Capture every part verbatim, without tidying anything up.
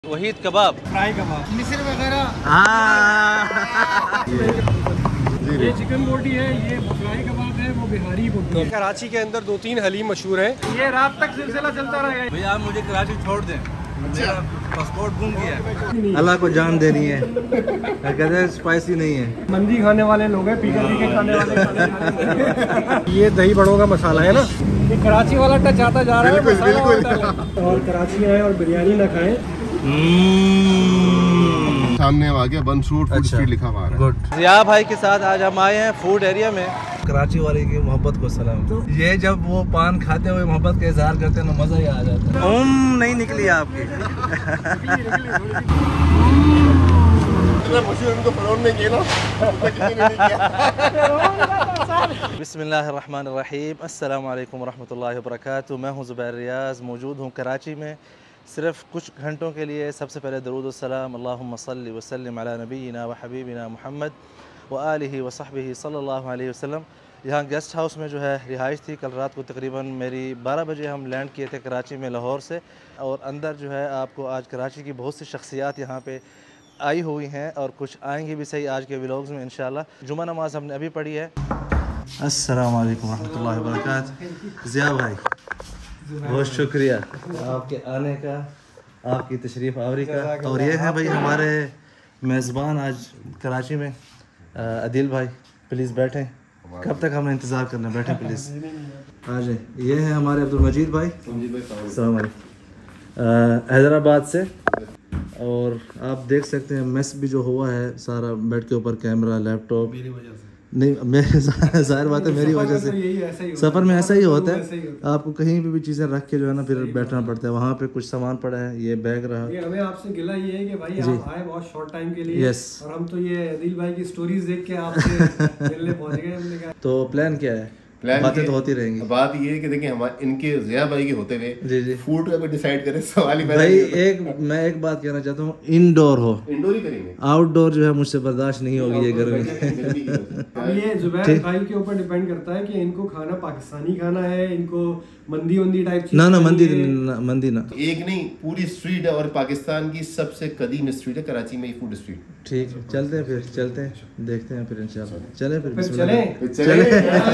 वहीद कबाब, fry कबाब, मिस्र वगैरह। हाँ ये चिकन बोटी है, ये फ्राई कबाब है, वो बिहारी बोटी है। कराची के अंदर दो तीन हलीम मशहूर है। ये रात तक सिलसिला चलता रहेगा। भैया आप मुझे कराची छोड़ दें, मेरा पासपोर्ट गुम गया है। अल्लाह को जान देनी है। कहते हैं स्पाइसी नहीं है। मंदी खाने वाले लोग हैं, पीके पीके खाने वाले खाने। ये दही बड़ों का मसाला है ना, ये कराची वाला टच आता जा रहा है। बिल्कुल बिल्कुल। और कराची आए और बिरयानी ना खाएं। सामने आ गया बन सूट फूड स्ट्रीट लिखा हुआ है। गुड। जिया भाई के साथ आज हम आए हैं फूड एरिया में। कराची वाले की मोहब्बत को सलाम। तो ये जब वो पान खाते हुए मोहब्बत का इजहार करते हैं ना, मजा ही आ जाता है। ओम नहीं निकली आपकी। बिस्मिल्लाहिर्रहमानिर्रहीम, अस्सलाम वालेकुम रहमतुल्लाहि वबरकातुहू। मैं हूँ ज़ुबैर रियाज़, मौजूद हूँ कराची में सिर्फ़ कुछ घंटों के लिए। सबसे पहले दरूद व सलाम अल्लाहुम्मा सल्लि व सल्लिम अला नबीना व हबीबिना मुहम्मद व आलिहि व सहबिहि सल्लल्लाहु अलैहि वसल्लम। यहाँ गेस्ट हाउस में जो है रिहाइश थी। कल रात को तकरीबन मेरी बारह बजे हम लैंड किए थे कराची में लाहौर से, और अंदर जो है आपको आज कराची की बहुत सी शख्सियात यहाँ पे आई हुई हैं और कुछ आएंगी भी सही आज के व्लॉग्स में इंशाल्लाह। जुमा नमाज हमने अभी पढ़ी है। अस्सलाम वालेकुम रहमतुल्लाहि व बरकातुहू। ज़िया भाई बहुत शुक्रिया आपके आने का, आपकी तशरीफ़ आवरी का। और ये है भाई हमारे मेज़बान आज कराची में, अदिल भाई। प्लीज़ बैठें, कब तक हमने इंतज़ार करना, बैठें प्लीज़, आ जाए। ये है हमारे अब्दुल मजीद भाई, अस्सलाम वालेकुम, हैदराबाद से। और आप देख सकते हैं मेस भी जो हुआ है सारा, बेड के ऊपर कैमरा, लैपटॉप। मेरी वजह से नहीं, मेरे जाहिर बात है मेरी वजह से। सफ़र में ऐसा ही होता है, आपको कहीं भी भी चीज़ें रख के जो है ना फिर बैठना पड़ता है। वहाँ पे कुछ सामान पड़ा है, ये बैग रहा। ये हमें आपसे गिला ये है कि भाई आप आए बहुत शॉर्ट टाइम के लिए। यस। और हम तो ये अदिल भाई की स्टोरीज देख के आपसे मिलने पहुँच गए। हमने कहा तो प्लान क्या है? बातें तो होती रहेंगी। बात ये है कि देखिए हमारे इनके ज़िया भाई के होते हुए जी जी फूड का भी डिसाइड करें, सवाल ही भाई। एक मैं एक बात कहना चाहता हूँ, इनडोर हो, इंडोर ही करेंगे। आउटडोर जो है मुझसे बर्दाश्त नहीं होगी ये गर्मी। अब ये जुबैर भाई के ऊपर डिपेंड करता है कि इनको खाना पाकिस्तानी खाना है, इनको मंदी वंदी टाइप चीज ना ना मंदी ना, मंदी ना। एक नहीं, पूरी स्ट्रीट है और पाकिस्तान की सबसे कदीम स्ट्रीट है कराची में, ये फूड स्ट्रीट। ठीक है, चलते हैं फिर, चलते हैं, देखते हैं फिर इंशाल्लाह। चले फिर, फिर चले चले।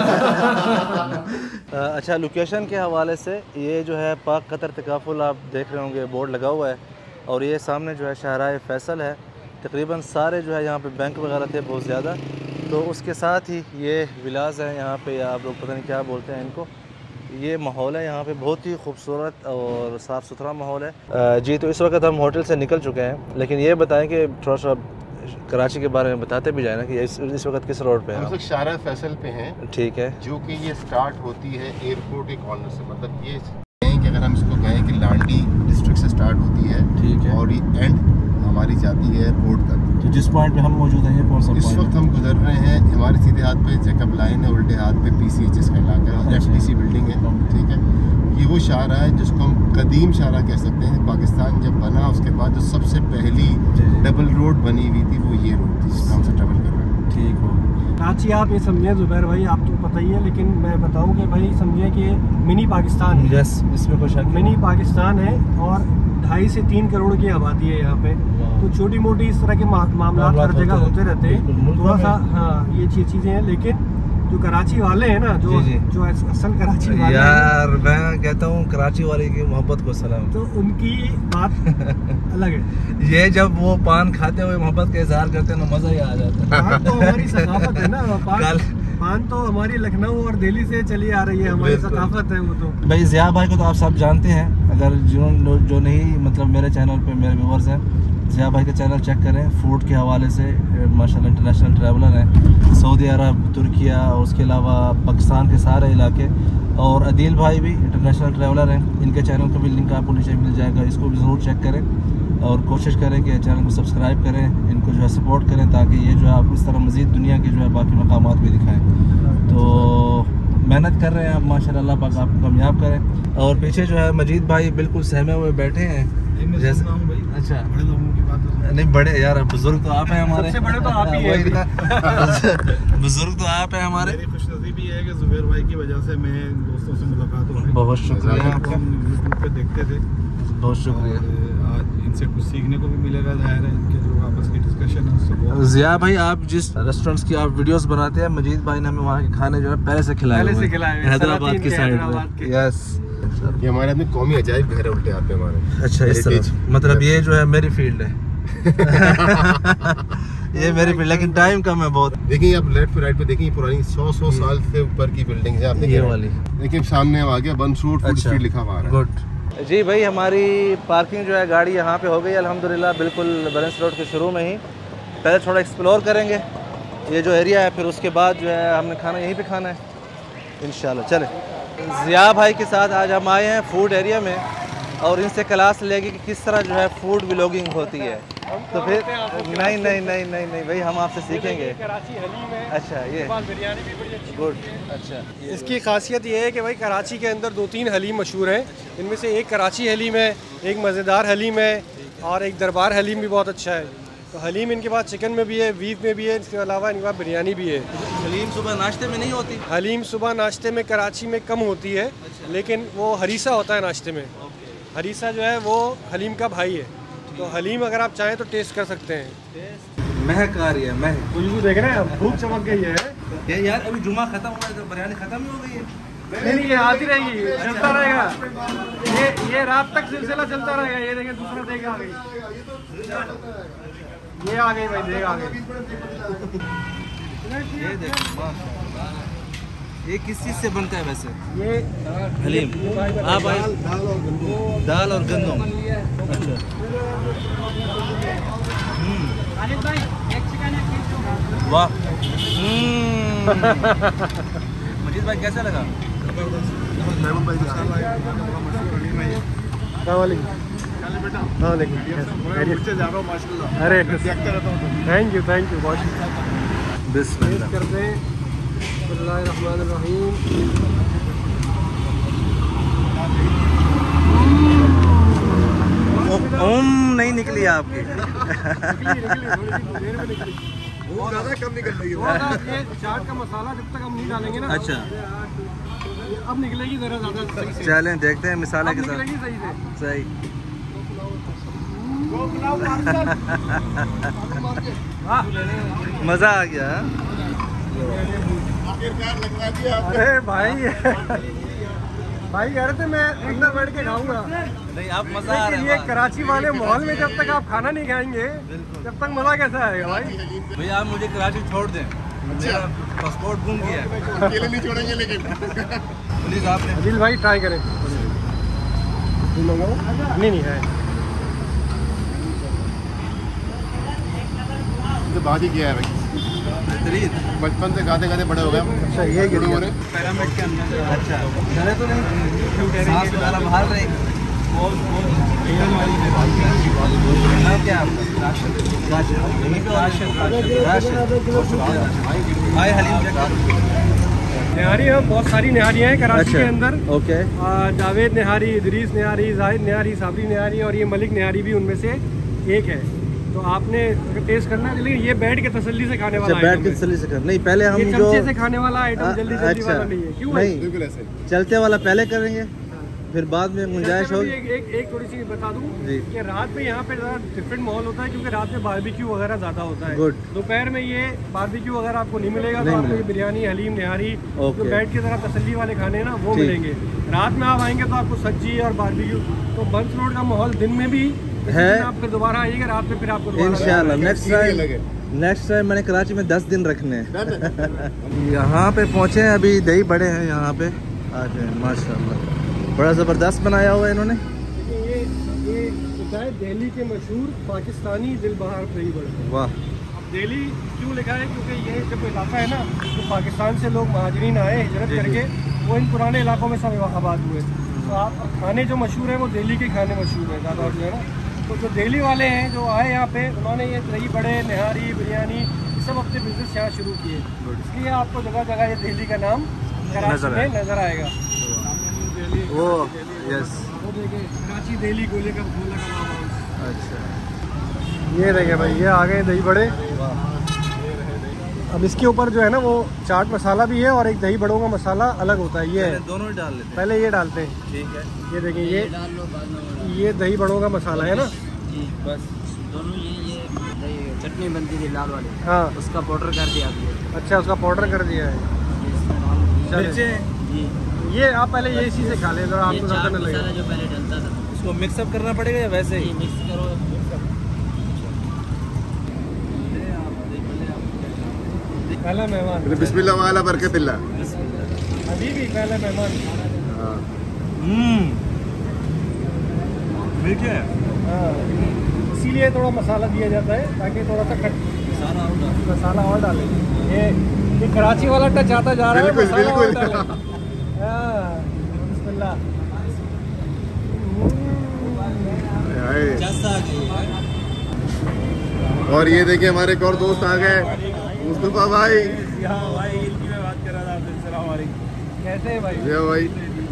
अच्छा, लोकेशन के हवाले से ये जो है पाक कतर तकाफुल, आप देख रहे होंगे बोर्ड लगा हुआ है, और ये सामने जो है शाहराह फैसल है। तकरीबन सारे जो है यहाँ पे बैंक वगैरह थे बहुत ज़्यादा, तो उसके साथ ही ये विलास है यहाँ पे, या आप लोग पता नहीं क्या बोलते हैं इनको। ये माहौल है यहाँ पे बहुत ही खूबसूरत और साफ़ सुथरा माहौल है। जी, तो इस वक्त हम होटल से निकल चुके हैं, लेकिन ये बताएं कि थोड़ा सा कराची के बारे में बताते भी जाए ना कि इस, इस वक्त किस रोड पे हैं? हम लोग शाहराह फैसल पे हैं। ठीक है, जो कि ये स्टार्ट होती है एयरपोर्ट के कॉर्नर से। मतलब ये कि अगर हम इसको कहें कि लांडी डिस्ट्रिक्ट से स्टार्ट होती है, ठीक है, और ये एंड हमारी जाती है एयरपोर्ट तक। तो जिस पॉइंट पे हम मौजूद हैं, कौन सा इस वक्त हम गुजर रहे हैं, हमारे सीधे हाथ पे जैकब लाइन है, उल्टे हाथ पे पीसीएचएस का इलाका है, एफडीसी बिल्डिंग है। ठीक है, ये वो शाहराह है जिसको हम कदीम शाहराह कह सकते हैं। पाकिस्तान जब बना उसके बाद जो सबसे पहली डबल रोड बनी हुई थी, वो ये रोड थी जिसका हमसे ट्रैवल कर रहे हैं। ठीक हो, कराची आप ये समझिए जुबैर भाई, आप तो पता ही है, लेकिन मैं बताऊं कि भाई समझिए कि मिनी पाकिस्तान है। यस, इसमें कुछ मिनी पाकिस्तान है, और ढाई से तीन करोड़ की आबादी है यहाँ पे। तो छोटी मोटी इस तरह के मामला हर जगह होते रहते हैं, थोड़ा सा। हाँ, ये चीज चीज़ें हैं, लेकिन जो कराची वाले हैं ना, जो जो असल कराची वाले यार, मैं कहता हूँ कराची वाले की मोहब्बत को सलाम। तो उनकी बात अलग है। ये जब वो पान खाते हुए मोहब्बत का इजहार करते हैं ना, मजा ही आ जाता है। पान तो हमारी सकाफत है ना, पान, पान तो हमारी लखनऊ और दिल्ली से चली आ रही है, हमारी सकाफत है वो तो। भाई ज़िया भाई को तो आप सब जानते हैं, अगर जिन्होंने जो नहीं मतलब मेरे चैनल पे मेरे व्यूवर्स हैं, ज़िया भाई का चैनल चेक करें। फूड के हवाले से माशाल्लाह इंटरनेशनल ट्रैवलर हैं, सऊदी अरब, तुर्किया और उसके अलावा पाकिस्तान के सारे इलाके। और अदील भाई भी इंटरनेशनल ट्रैवलर हैं, इनके चैनल का भी लिंक आपको नीचे मिल जाएगा, इसको भी ज़रूर चेक करें और कोशिश करें कि चैनल को सब्सक्राइब करें, इनको जो है सपोर्ट करें, ताकि ये जो है आप इस तरह मज़ीद दुनिया के जो है बाकी मकामात भी दिखाएँ। तो मेहनत कर रहे हैं आप, माशाल्लाह, अल्लाह पाक आपको कामयाब करें। और पीछे जो है मजीद भाई बिल्कुल सहमे हुए बैठे हैं। जैसे अच्छा, बड़े लोगों की बात नहीं, बड़े यार बुजुर्ग तो आप हैं हमारे, सबसे बड़े तो आप ही हैं। बुजुर्ग तो आप हैं हमारे। मेरी खुशनसीबी है कि जुबैर भाई की वजह से मैं दोस्तों से मुलाकात हो रही। बहुत शुक्रिया, हम यूट्यूब पे देखते थे, बहुत शुक्रिया। आज इनसे कुछ सीखने को भी मिलेगा। जाहिर है इनके जो आपस की डिस्कशन है उससे बहुत। जिया भाई, आप जिस रेस्टोरेंट्स की आप वीडियोस बनाते हैं, मजीद भाई ने हमें वहाँ के खाने जो है पहले से खिलाए पहले हुए से हैं। खिलाए हुए हैं, हैदराबाद की सलातीन के, साइड हैदराबाद में। के। यस, ये हमारे अपने कौमी अजायब घर है उल्टे हाथ पे हमारे। अच्छा, इस Heritage। तरह मतलब ये जो है मेरी फील्ड है। ये मेरी फील्ड, लेकिन टाइम कम है बहुत। देखिए आप लेफ्ट पे राइट पे देखिए, पुरानी सौ सौ साल से ऊपर की बिल्डिंग है। आपने ये वाली देखिए सामने हम आ गया, बनसूट फूड अच्छा। स्ट्रीट लिखा हुआ है। गुड जी भाई, हमारी पार्किंग जो है गाड़ी यहाँ पे हो गई अल्हम्दुलिल्लाह, बिल्कुल बैलेंस रोड के शुरू में ही। पहले थोड़ा एक्सप्लोर करेंगे ये जो एरिया है, फिर उसके बाद जो है हमने खाना यहीं पे खाना है इंशाल्लाह। चले, ज़िया भाई के साथ आज हम आए हैं फूड एरिया में और इनसे क्लास लेंगे कि किस तरह जो है फूड व्लॉगिंग होती है। तो फिर नहीं नहीं नहीं नहीं नहीं भाई, हम आपसे सीखेंगे। कराची हलीम है। अच्छा, ये बिरयानी भी बड़ी अच्छी। गुड। अच्छा, इसकी खासियत ये है कि भाई कराची के अंदर दो तीन हलीम मशहूर हैं। इनमें से एक कराची हलीम है, एक मज़ेदार हलीम है और एक दरबार हलीम भी बहुत अच्छा है। तो हलीम इनके पास चिकन में भी है, बीफ में भी है, इसके अलावा इनके पास बिरयानी भी है। हलीम सुबह नाश्ते में नहीं होती? हलीम सुबह नाश्ते में कराची में कम होती है, लेकिन वो हरीसा होता है नाश्ते में। हरीसा जो है वो हलीम का भाई है। तो हलीम अगर आप चाहें तो टेस्ट कर सकते हैं। महक आ रही है, महक। खुशबू देख रहे हैं, भूख चमक गई है। ये यार अभी जुमा खत्म हुआ है तो बिरयानी खत्म ही हो गई है। नहीं नहीं, ये आती रहेगी, चलता रहेगा। ये ये रात तक सिलसिला चलता रहेगा। ये देखें, दूसरा देख आ गई, ये आ गई भाई, देख आ गई। ये देखो माशाल्लाह, ये किस चीज़ से बनता है वैसे? ये हलीम। हाँ भाई, दाल और गंदम। अच्छा, वाह। मजीद भाई कैसा लगा? हाँ देखिए, अरे थैंक यू थैंक यू बहुत बिस्मिल्लाह। करते हैं। बिस्मिल्लाहिर्रहमानिर्रहीम। ओम नहीं निकली आपकी। वो ज़्यादा कम निकल रही है। ये चाट का मसाला जब तक हम नहीं डालेंगे ना, अच्छा, अब निकलेगी ज़रा ज़्यादा सही से। चलें देखते हैं मिसाला के साथ। निकलेगी सही से। सही। मज़ा आ गया। अरे भाई भाई कह रहे थे मैं अंदर बैठ के खाऊंगा, नहीं आप मज़ा आ लेकिन रहा ये कराची वाले माहौल में जब तक आप खाना नहीं खाएंगे जब तक मज़ा कैसा आएगा भाई। भैया आप मुझे कराची छोड़ दें, मेरा पासपोर्ट गुम गया है। अकेले नहीं छोड़ेंगे लेकिन। प्लीज़ आपने अदिल भाई ट्राई करें। नहीं नहीं है, तो बात ही किया है भाई, बेहतरीन। बचपन से गाते गाते बड़े हो गए। अच्छा ये बड़े हो रहे। पिरामिड के अंदर। अच्छा, डरे तो नहीं? सांस वगैरह बाहर रहेगी? नाम क्या है आपका? राशिद। राशिद राशिद राशिद। भाई हलीम चेक। निहारी हम बहुत सारी निहारियाँ हैं कराची अच्छा, के अंदर। ओके। आ, जावेद निहारी, इदरीस निहारी, जाहिद निहारी, साबरी निहारी और ये मलिक निहारी भी उनमें से एक है। तो आपने अगर टेस्ट करना है, लेकिन ये बैठ के तसल्ली से खाने वाला अच्छा, बैठ item के है। तसल्ली से कर। नहीं पहले हम ये जो चमचे से खाने वाला आइटम जल्दी जल्दी अच्छा, वाला नहीं है। क्यों भाई? नहीं बिल्कुल ऐसे ही। चलते वाला पहले करेंगे, फिर बाद में गुंजाइश चलते होगी। में भी एक, एक, एक थोड़ी सी बता दूं जी। कि रात में यहाँ पे ज़रा डिफरेंट माहौल होता है, क्योंकि रात में बारबेक्यू वगैरह ज़्यादा होता है। गुड। दोपहर में ये बारबेक्यू वगैरह आपको नहीं मिलेगा, नहीं तो आपको ये मिलेगा। बिरयानी, हलीम, निहारी जो ओके। बैठ के ज़रा तसल्ली वाले खाने हैं ना वो ठीक। मिलेंगे। रात में आप आएंगे तो आपको सब्जी और बारबेक्यू। तो बंस रोड का माहौल दिन में भी है। आप फिर दोबारा आइएगा, रात में फिर आपको दोबारा इंशाल्लाह नेक्स्ट सीढ़ी टाइम अलग है। नेक्स्ट टाइम मैंने कराची में दस दिन रखने हैं। यहाँ पे पहुँचे हैं, अभी दही बड़े हैं यहाँ पे आज हैं माशाल्लाह, बड़ा ज़बरदस्त बनाया हुआ है इन्होंने। देखिए ये ये लिखा है दिल्ली के मशहूर पाकिस्तानी दिल बहार दही बड़े। वाह। अब दिल्ली क्यों लिखा है? क्योंकि ये जब इलाका है ना, तो पाकिस्तान से लोग महाजरीन आए हिजरत जी, करके, वो इन पुराने इलाकों में सब आबाद हुए। तो आप खाने जो मशहूर है वो दिल्ली के खाने मशहूर है ज़्यादा जो है ना। तो जो दिल्ली वाले हैं जो आए यहाँ पे, उन्होंने ये दही बड़े, निहारी, बिरयानी ये सब अपने बिजनेस यहाँ शुरू किए। इसलिए आपको जगह जगह ये दिल्ली का नाम कराची नजर में नज़र आएगा। वो यस। वो देखिए कराची दिल्ली गोले का गोला का नाम। अच्छा, ये देखिए भाई, ये आ गए दही बड़े। अब इसके ऊपर जो है ना वो चाट मसाला भी है और एक दही बड़ों का मसाला अलग होता है। ये है, दोनों ही डाल लेते हैं। पहले ये डालते हैं। ठीक है। ये देखिए, ये ये दही बड़ों का मसाला है ना, बस दोनों ये ये चटनी बनती थी लाल वाली, हाँ उसका पाउडर कर दिया अभी। अच्छा, उसका पाउडर कर दिया है। जी ये आप पहले ये इसी से खा ले, जरा आपको ज़्यादा न लगे। जो पहले डलता था इसको मिक्सअप करना पड़ेगा या वैसे ही? मिक्स करो। पहला मेहमान बिस्मिल्लाह वाला बरकतिल्ला। अभी भी पहला मेहमान। हम्म मीठे है। हाँ, इसीलिए थोड़ा मसाला दिया जाता है ताकि थोड़ा सा खट मसाला और डाले। ये ये कराची वाला टच आता जा रहा है। बिल्कुल, मसाला और बिल्कुल। डाले। हाँ, बिस्मिल्लाह। और ये देखिए हमारे एक और दोस्त आ गए, मुस्तफा भाई। हाँ भाई, इनकी मैं बात कर रहा था। अस्सलाम वालेकुम। कैसे है भाई? ये भाई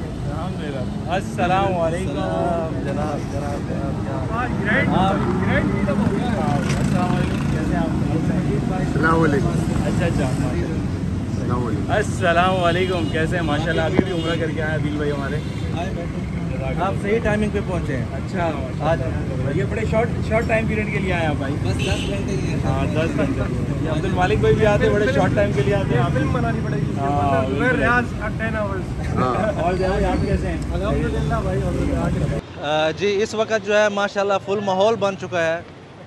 अस्सलाम वालेकुम जनाब जनाब जनाब हाँ, ग्रैंड ग्रैंड भी तो हो गया है। अस्सलाम वालेकुम, कैसे आप? अस्सलाम वालेकुम। अच्छा अच्छा, अस्सलाम वालेकुम। अस्सलाम वालेकुम, कैसे हैं? माशाल्लाह अभी भी उम्रा करके आए दिल भाई हमारे। आप सही टाइमिंग पे पहुंचे हैं। अच्छा, आज ये बड़े शॉर्ट शॉर्ट टाइम पीरियड के लिए आए हैं भाई। बस दस घंटे की है। हाँ दस घंटे। ये अब्दुल मालिक भाई भी आते हैं, बड़े शॉर्ट टाइम के लिए आते हैं। आप फिल्म बनानी पड़ेगी। हाँ, बिल्कुल। रियाज टेन आवर्स। हाँ और जनाब आप कैसे हैं? अल्हम्दुलिल्लाह भाई, अल्हम्दुलिल्लाह। अ, जी इस वक्त जो है माशाल्लाह फुल माहौल बन चुका है।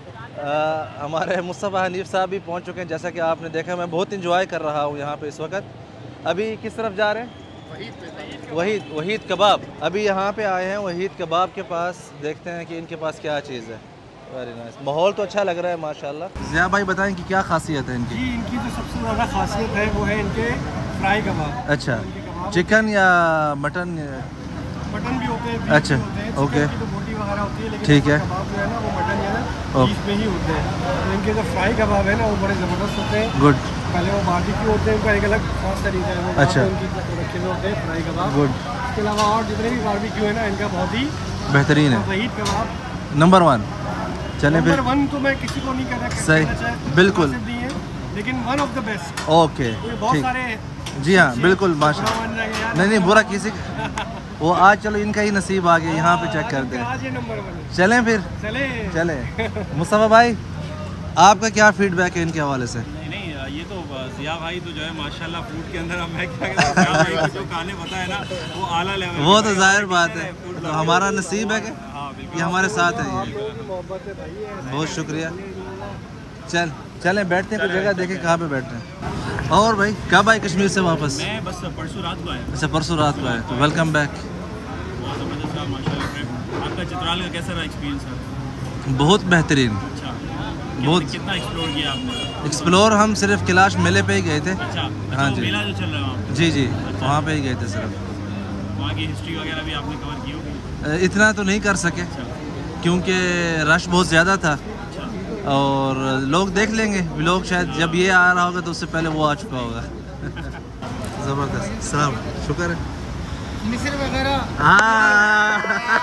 अ, हमारे मुस्तफ़ा हनीफ साहब भी पहुंच चुके हैं, जैसा कि आपने देखा। मैं बहुत इंजॉय कर रहा हूं यहाँ पे इस वक्त। अभी किस तरफ जा रहे हैं? वहीद वहीद कबाब। अभी यहाँ पे आए हैं वहीद कबाब के पास, देखते हैं कि इनके पास क्या चीज़ है। वेरी नाइस, माहौल तो अच्छा लग रहा है माशाल्लाह। ज़िया भाई बताएं कि क्या खासियत है इनकी? जी, इनकी जो सबसे ज़्यादा खासियत है वो है इनके फ्राई कबाब। अच्छा, इनके कबाब चिकन या मटन? मटन भी होते हैं, अच्छा, बीफ भी होते हैं, ओके। चिकन की तो बोटी वगैरह होती है, लेकिन ठीक है। कबाब जो है ना वो मटन या ना ओके। बीफ में ही होते हैं। तो इनके जो फ्राई कबाब है ना वो बड़े ज़बरदस्त होते हैं। गुड। पहले वो बारबेक्यू होते हैं, उनका एक अलग खास तरीका है। वो अच्छा। उनकी रखे हुए होते हैं फ्राई कबाब। गुड। इसके अलावा और जितने भी बारबेक्यू है ना इनका बहुत ही बेहतरीन है, वहीद कबाब नंबर वन। चलें नंबर फिर। वन तो मैं किसी को नहीं कहना सही, कहना चाहता, बिल्कुल। मुनासिब नहीं है, लेकिन one of the best. Okay बहुत ठीक। सारे जी हाँ बिल्कुल बुरा माशा। मान जाएंगे यार। नहीं नहीं बुरा किसी वो आज चलो इनका ही नसीब आ गया, यहाँ पे चेक करते हैं। आज ये नंबर वन है। चलें फिर, चले चलें। मुस्तफ़ा भाई आपका क्या फीडबैक है इनके हवाले से? नहीं नहीं, ये तो ज़िया भाई तो जो है माशाल्लाह फूड के अंदर, अब मैं क्या कहता हूँ, ज़िया भाई को जो खाने पता है ना वो आला लेवल। वो तो जाहिर बात है, तो हमारा नसीब है कि हाँ बिल्कुल। ये हमारे साथ है। आप ये लोगों की मोहब्बत है भाई, ये बहुत शुक्रिया। चल चलें बैठते हैं, कुछ जगह देखें कहाँ पे बैठते हैं। और भाई कब आए कश्मीर से वापस? मैं बस परसों रात को आया। अच्छा परसों रात को आए, तो वेलकम बैक। बहुत ज़बरदस्त रहा माशाल्लाह ट्रिप। आपका चित्राल का कैसा रहा एक्सपीरियंस सर? बहुत बेहतरीन। अच्छा, बहुत कितना एक्सप्लोर किया आपने? एक्सप्लोर हम सिर्फ कैलाश मेले पे ही गए थे। अच्छा, हाँ वो जी। मेला जो चल रहा है वहाँ पे, जी जी वहाँ पे ही गए थे सिर्फ। वहाँ की हिस्ट्री वगैरह भी आपने कवर की होगी? अ, इतना तो नहीं कर सके क्योंकि रश बहुत ज़्यादा था, और लोग देख लेंगे व्लॉग, शायद जब ये आ रहा होगा तो उससे पहले वो आ चुका होगा। ज़बरदस्त, सलाम, शुक्र है। मिस्र वगैरह हाँ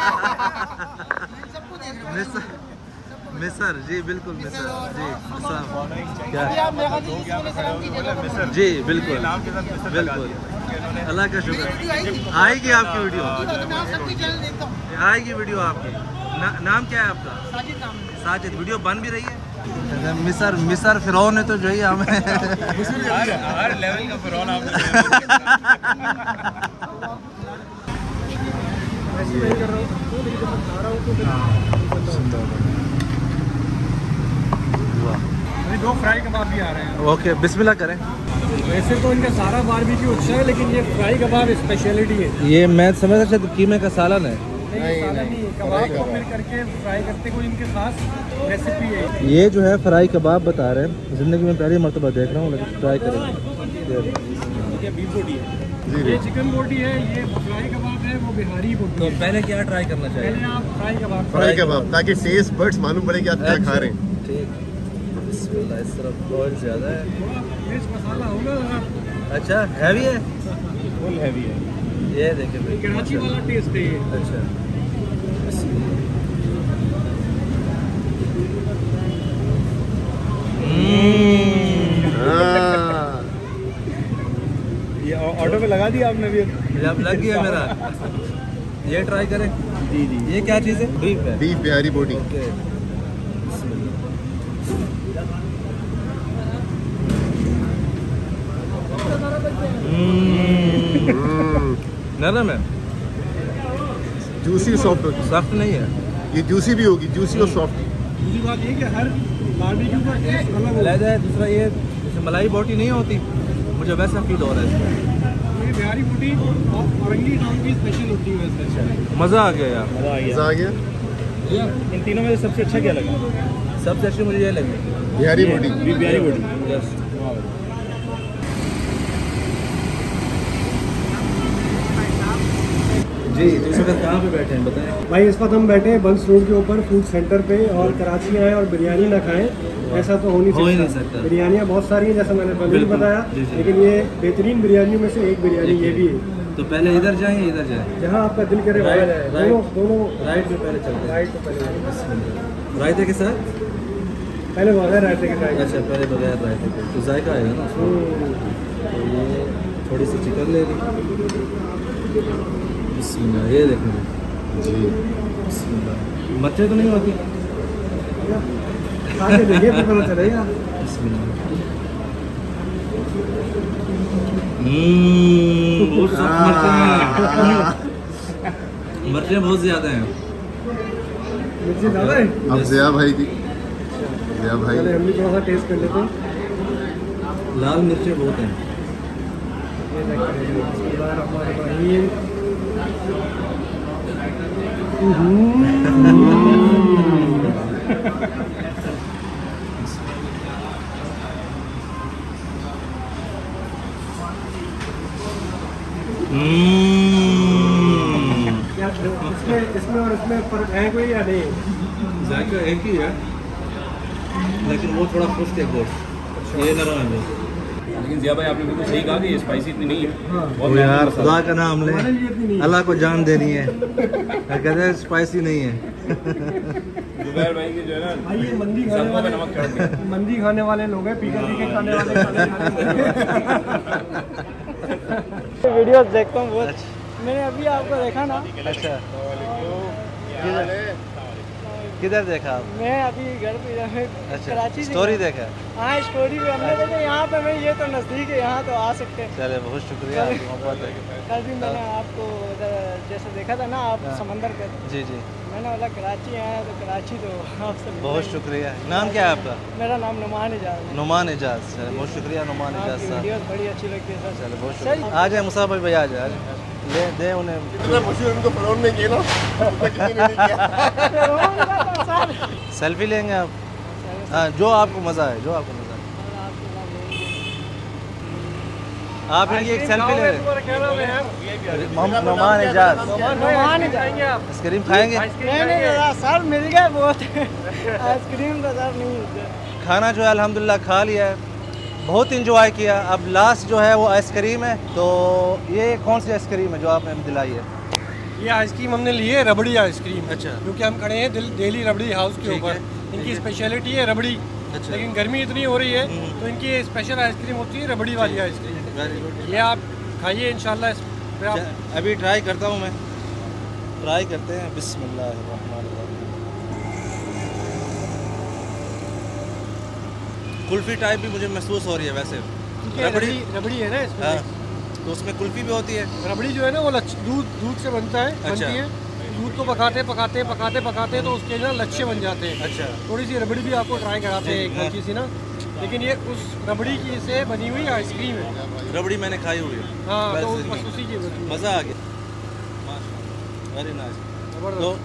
मिसर मिसर जी बिल्कुल मिसर जी सलाम। क्या जी बिल्कुल बिल्कुल, अल्लाह का शुक्र। आएगी आपकी वीडियो, आएगी वीडियो आपकी। ना, नाम क्या है आपका? साजिद। वीडियो बन भी रही है। मिसर मिसर फिरौन है तो जो ही हमें हर हर लेवल का फिरौन आपने। ऐसे नहीं कर रहा हूँ, लेकिन जब मैं खा रहा हूँ तो अभी दो फ्राई कबाब भी आ रहे हैं। ओके बिस्मिल्लाह करें। वैसे तो इनका सारा बारबेक्यू अच्छा है, लेकिन ये फ्राई कबाब स्पेशलिटी है। ये मैं समझ रहा था कीमे का सालन है। नहीं, सालन नहीं है, कबाब को फिर करके फ्राई करते कोई इनके खास रेसिपी है। ये जो है फ्राई कबाब बता रहे हैं, ज़िंदगी में पहली मरतबा देख रहा हूँ, लेकिन ट्राई करेंगे। ये बीफ बोटी है। ये चिकन बोटी है, ये फ्राई कबाब है, वो बिहारी बोटी तो है। पहले क्या ट्राई करना चाहिए? पहले आप फ्राई कबाब फ्राई कबाब, ताकि टेस्ट बर्ड्स मालूम पड़े कि आप क्या खा रहे हैं। ठीक, बिस्मिल्लाह। इस तरफ ऑयल ज़्यादा है। थोड़ा मिर्च मसाला होगा ज़रा, अच्छा हैवी है, फुल हैवी है। ये देखें कराची वाला टेस्ट है ये। अच्छा हाँ। ये ऑटो पे लगा दिया आपने भी? अब लग गया मेरा। ये ट्राई करें। जी जी। ये क्या चीज़ है? बीफ है। बीफ बिहारी बोटी। ओके नरम है, जूसी सॉफ्ट होगी, सख्त नहीं है। ये जूसी भी होगी, जूसी और सॉफ्ट। दूसरी बात ये कि हर बारबेक्यू का टेस्ट अलग होता अलग है। दूसरा ये जैसे मलाई बोटी नहीं होती, मुझे वैसा फील हो रहा है इसमें। है। ये बिहारी बोटी और औरंगी टाउन की स्पेशल होती है वैसे। मज़ा आ गया यार, मज़ा आ गया। मजा आ गया। इन तीनों में से सबसे अच्छा क्या लगा? सबसे अच्छी मुझे ये लगी, बिहारी बोटी। बिहारी बोटी। यस। जी, तो इस वक्त कहाँ पे बैठे हैं बताएं? भाई इस वक्त हम बैठे हैं बंस रोड के ऊपर फूड सेंटर पे, और कराची आए और बिरयानी ना खाएं ऐसा तो हो नहीं हो ही नहीं सकता। सकता। बिरयानियाँ बहुत सारी हैं जैसा मैंने पहले भी बिल्कुल। बताया, जी, जी। लेकिन ये बेहतरीन बिरयानियों में से एक बिरयानी ये भी है। तो पहले इधर जाएं या इधर जाएं? जहाँ आपका दिल करे वहाँ राइट, जाए। राइट। दोनों दोनों राइट पे पहले चलते हैं। राइट तो पहले रायते के साथ? पहले बगैर रायते के राइट। अच्छा, पहले बगैर रायते के, तो जायका आएगा ना उसमें। हम्म। तो ये थोड़ी सी चिकन ले ली, बिस्मिल्लाह। ये देखो जी, बिस्मिल्लाह, मच्छी तो नहीं होती? खा के देखिए फिर पता चलेगा। बिस्मिल्लाह। हम्म, बहुत सख्त मिर्चें हैं। मिर्चें बहुत ज़्यादा हैं। मिर्ची ज़्यादा है। अब ज़िया भाई की, ज़िया भाई चले हम भी थोड़ा सा टेस्ट कर लेते हैं। लाल मिर्चें बहुत हैं। ये देखते हैं। बिस्मिल्लाहिर्रहमानिर्रहीम। हम्म, क्या इसमें इसमें और इसमें फर्क है कोई या नहीं? जायका एक ही है, लेकिन वो थोड़ा खुश्क है गोश्त, ये नरम है बहुत। लेकिन जिया भाई आपने बिल्कुल सही कहा कि ये स्पाइसी इतनी नहीं है। हाँ। बहुत ओ यार, नॉर्मल मसाला खुदा का नाम ले, हमारे लिए इतनी नहीं है। अल्लाह को जान देनी है। कहते हैं स्पाइसी नहीं है। जुबैर भाई की जो है ना, भाई ये मंदी खाने सब्जियों वाले में नमक चढ़ गया। मंदी खाने वाले लोग हैं, पीके पीके खाने वाले खाने वीडियोस देखता हूँ बहुत। मैंने अभी आपको देखा ना। अच्छा, किधर देखा आप? मैं अभी घर पे अच्छा, कराची से स्टोरी देखा? हाँ, स्टोरी पे हमने देखा। यहाँ पे मैं ये तो नज़दीक है, यहाँ तो आ सकते हैं। चले, बहुत शुक्रिया, आपकी मोहब्बत है। कल भी मैंने आपको उधर जैसे देखा था ना आप हाँ। समंदर पे, जी जी, मैंने बोला कराची आया तो कराची तो आपसे मिलना बहुत ही। शुक्रिया। नाम क्या है आपका? मेरा नाम नुमान इजाज़ है। नुमान एजाज। चले, बहुत शुक्रिया नुमान एजाज आपकी साहब। वीडियोस बड़ी अच्छी लगती है सर। चलो, बहुत सही। शुक्रिया। आ जाए मुसाफिर भाई, आ जाए, ले दे उन्हें। इतना मशहूर इनको फरौन में किया ना, किसी ने नहीं किया। सेल्फी लेंगे आप? हाँ, जो आपको मज़ा है, जो आपको मज़ा है। आप इनकी एक सेल्फी ले रहे। मोहम्मद नुमान एजाज, नुमान इजाज़ आप। आइसक्रीम खाएंगे? नहीं नहीं दादा, सर मिल गए बहुत। आइसक्रीम तो सर नहीं मिलते। खाना जो है अल्हम्दुलिल्लाह खा लिया है, बहुत इंजॉय किया। अब लास्ट जो है वो आइसक्रीम है। तो ये कौन सी आइसक्रीम है जो आपने हमें दिलाई है? ये आइसक्रीम हमने ली है रबड़ी आइसक्रीम। अच्छा। क्योंकि हम खड़े हैं दिल- दिल्ली रबड़ी हाउस के ठीक ऊपर। है। इनकी स्पेशलिटी है रबड़ी। अच्छा। लेकिन गर्मी इतनी हो रही है हम्म। तो इनकी स्पेशल आइसक्रीम होती है रबड़ी वाली आइसक्रीम। Very good. ये आप खाइए इंशाल्लाह। इस पे आप अभी ट्राई करता हूँ मैं, ट्राई करते हैं। बिस्मिल्लाहिर्रहमानिर्रहीम। कुल्फ़ी टाइप भी मुझे महसूस हो रही है वैसे। इनकी रबड़ी रबड़ी है ना इसमें। हाँ, तो उसमें कुल्फ़ी भी होती है। रबड़ी जो है ना वो लच्छ दूध दूध से बनता है अच्छा। बनती है। दूध को पकाते पकाते पकाते पकाते तो उसके ना लच्छे बन जाते हैं। अच्छा। थोड़ी सी रबड़ी भी आपको ट्राई कराते हैं एक हाँ। हल्की सी ना। लेकिन ये उस रबड़ी की से बनी हुई आइसक्रीम है। रबड़ी मैंने खाई हुई है। हाँ, तो वैसे बस नहीं। उसी की बनी है। मज़ा आ गया, वेरी नाइस। जबरदस्त। तो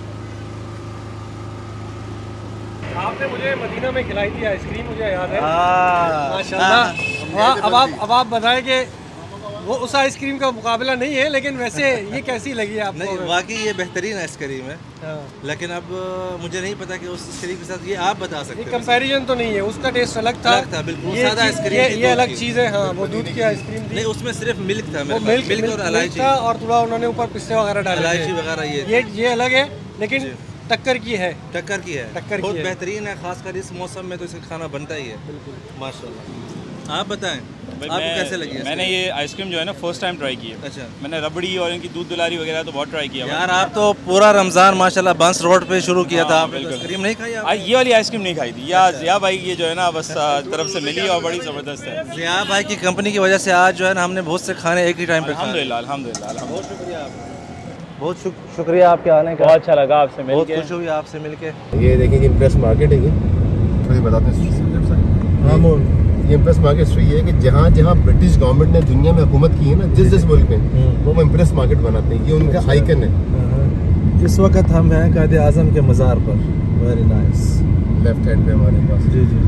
आपने मुझे मदीना में खिलाई थी आइसक्रीम, मुझे याद है। हाँ, माशाल्लाह। हाँ, हाँ, अब आप अब आप बताएं कि वो उस आइसक्रीम का मुकाबला नहीं है, लेकिन वैसे ये कैसी लगी आपको? नहीं, वाकई ये बेहतरीन आइसक्रीम है। हाँ। लेकिन अब मुझे नहीं पता कि उस आइसक्रीम के साथ ये आप बता सकते ये हैं। कंपैरिजन तो नहीं है, उसका टेस्ट अलग था। अलग था, बिल्कुल। ये सादा चीज़- आइसक्रीम ये, थी, ये दूध अलग की। चीज़ है। हाँ, वो दूध की आइसक्रीम थी। नहीं, उसमें सिर्फ मिल्क था वो मेरे पास। मिल्क मिल्क और मिल्क इलायची, था और थोड़ा उन्होंने ऊपर पिस्ते वगैरह डाले इलायची थे। वगैरह ये ये ये अलग है, लेकिन जी। टक्कर की है। टक्कर की है, टक्कर की बहुत है। बेहतरीन है। खासकर इस मौसम में तो इसका खाना बनता ही है। बिल्कुल। माशाल्लाह। आप बताएं। भाई आपको मैं- कैसे लगी है मैंने ये आइसक्रीम जो है ना फर्स्ट टाइम ट्राई की है। अच्छा मैंने रबड़ी और इनकी दूध दुलारी वगैरह तो बहुत ट्राई किया भाई। यार आप तो पूरा रमज़ान माशाल्लाह बंस रोड पे शुरू किया था हाँ, आपने, तो बिल्कुल। आइसक्रीम नहीं खाई आ, आपने? ये वाली आइसक्रीम नहीं खाई थी या जिया भाई ये जो है ना बस आ, तरफ से मिली और बड़ी ज़बरदस्त है। जिया भाई की कंपनी की वजह से आज जो है ना हमने बहुत से खाने एक ही टाइम पे खाए। अल्हम्दुलिल्लाह अल्हम्दुलिल्लाह अल्हम्दुलिल्लाह। बहुत शुक्रिया आपका, बहुत शुक- शुक्रिया आपके आने का। बहुत अच्छा लगा आपसे बहुत मिलके। खुश हुई आपसे मिलके। ये देखेंगे इम्प्रेस मार्केट है, ये थोड़ी बताते हैं। हाँ मोर ये इम्प्रेस मार्केट हिस्ट्री ये है कि जहाँ जहाँ ब्रिटिश गवर्नमेंट ने दुनिया में हुकूमत की है ना, जिस जिस मुल्क में, वो इम्प्रेस मार्केट बनाते हैं। ये उनका आइकन है। इस वक्त हम हैं कायदे आज़म के मज़ार पर। Very nice. लेफ्ट हैंड पे हमारे पास जी जी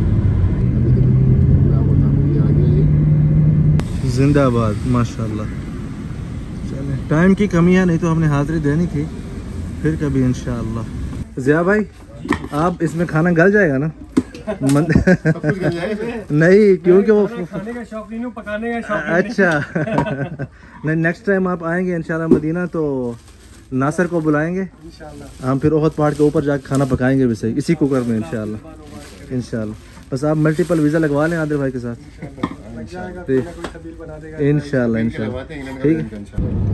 ये आगे ये जिंदाबाद माशाल्लाह। चले टाइम की कमी है, नहीं तो हमने हाज़िरी देनी थी फिर कभी इंशाअल्लाह। जिया भाई आप इसमें खाना गल जाएगा ना? मन... नहीं क्योंकि वो खाने का शौक नहीं हूँ, पकाने का शौक। अच्छा नहीं नेक्स्ट टाइम आप आएंगे इंशाल्लाह मदीना तो नासर को बुलाएंगे, इंशाल्लाह। हम फिर ओहद पहाड़ के ऊपर जाकर खाना पकाएंगे भी सही इसी कुकर में इंशाल्लाह इंशाल्लाह। बस आप मल्टीपल वीज़ा लगवा लें आदिल भाई के साथ लग जाएगा, ठीक। कोई ना कोई सबील बना देगा। इंशाल्लाह इंशाल्लाह। लगवाते हैं ठीक इंग्लैंड में इंशाल्लाह।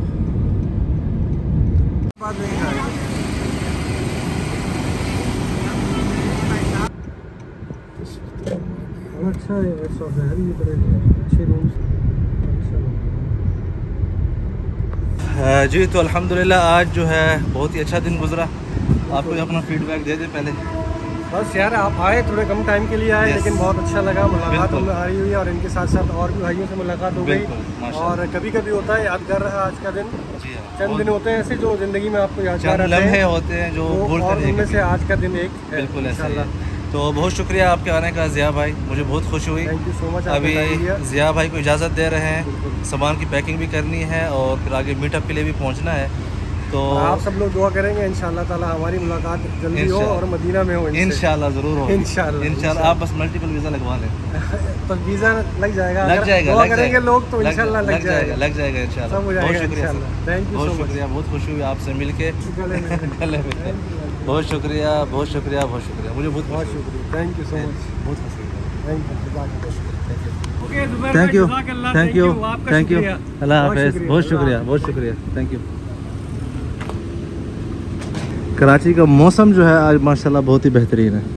अच्छा है, है ये बड़े अच्छे रूम्स। हाँ जी, तो अल्हम्दुलिल्लाह आज जो है बहुत ही अच्छा दिन गुजरा। आपको अपना फीडबैक दे दें पहले। बस यार आप आए थोड़े कम टाइम के लिए आए, Yes. लेकिन बहुत अच्छा लगा, मुलाकात बिल्कुल। हमें हरी हुई और इनके साथ साथ और भी भाइयों से मुलाकात हो गई। बिल्कुल, माशाल्लाह। और कभी कभी होता है यादगार रहा आज का दिन। जी हाँ, चंद दिन होते हैं ऐसे जो जिंदगी में आपको यादगार चंद रहते लम्हे हैं, होते हैं जो वो- भूल और कर नहीं उनमें कभी। से आज का दिन एक है। बिल्कुल ऐसा ही इंशाल्लाह। है। तो बहुत शुक्रिया आपके आने का जिया भाई, मुझे बहुत खुशी हुई। Thank you so much. अभी जिया भाई को इजाज़त दे रहे हैं, बिल्कुल। सामान की पैकिंग भी करनी है और फिर आगे मीटअप के लिए भी पहुंचना है। तो आप सब लोग दुआ करेंगे इंशाल्लाह ताला हमारी मुलाकात जल्दी हो इंशाल्लाह। और मदीना में हो। इंशाल्लाह ज़रूर होगी। इंशाल्लाह, इंशाल्लाह। आप बस मल्टीपल वीज़ा लगवा लें। तो वीज़ा लग जाएगा, लग अगर जाएगा दुआ लग करेंगे जाएगा लोग तो लग इंशाल्लाह लग जाएगा। लग जाएगा इंशाल्लाह। सब हो बहुत जाएगा शुक्रिया इंशाल्लाह। सर, थैंक यू बहुत सो मच। शुक्रिया, बहुत खुशी हुई आपसे मिलके। गले में। गले में। बहुत शुक्रिया, बहुत शुक्रिया, बहुत शुक्रिया, मुझे बहुत बहुत खुशी हुई। शुक्रिया, थैंक यू सो मच। बहुत खुशी हुई। Thank you thank you thank you आपका थैंक यू। शुक्रिया। अल्लाह बहुत हाफिज़। शुक्रिया, बहुत अल्लाह शुक्रिया, हाफिज़। बहुत शुक्रिया, थैंक यू। कराची का मौसम जो है आज माशाल्लाह बहुत ही बेहतरीन है।